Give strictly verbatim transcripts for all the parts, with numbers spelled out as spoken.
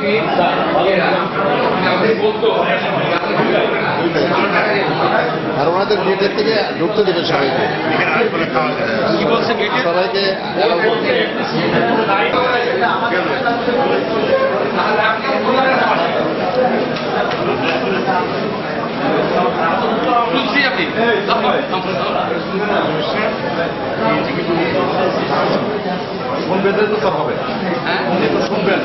আর ওনাদের গেটের থেকে ঢুকতে দেবে সবাইকে কি বলছে সবাইকে শুনবেন তো সব হবে হ্যাঁ শুনবেন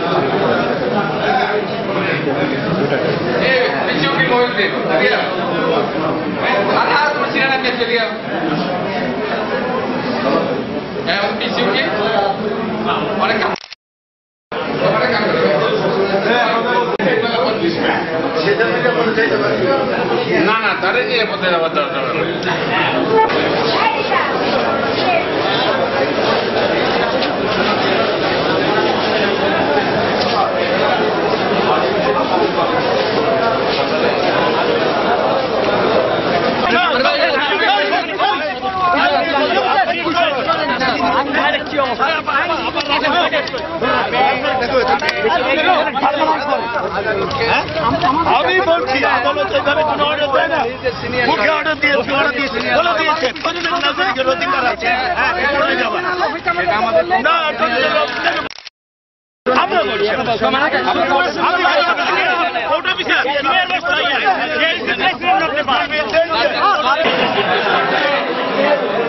না না তারে নিয়ে পথে যাওয়ার দরকার আমি বলছি আদালত এখানে কোনো অর্ডার দেয় না মুখে অর্ডার দিয়েছে অর্ডার দিয়েছে বলে দিয়েছে প্রতিদিন নাগরিকের অধিকার আছে না আমরা বলছি কোর্ট অফিসার